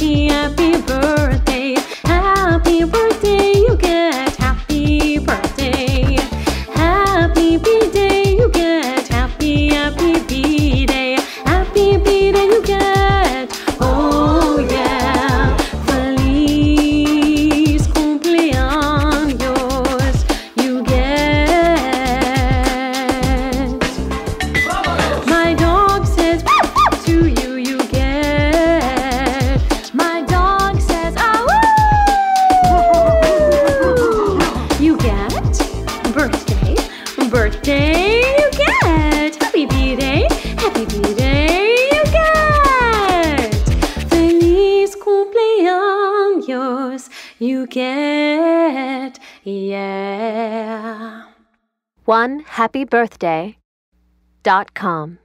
happy, happy birthday. Happy birthday, you get happy birthday. Happy B-day, you get happy, happy B-day. Happy B-day, you get, oh yeah. Feliz cumpleaños, you get. My dog says to you, you get. My dog says, ah, woo! You get birthday, birthday, you get. Happy B-day, happy B-day, you get. Feliz cumpleaños, you get, yeah. OneHappyBirthday.com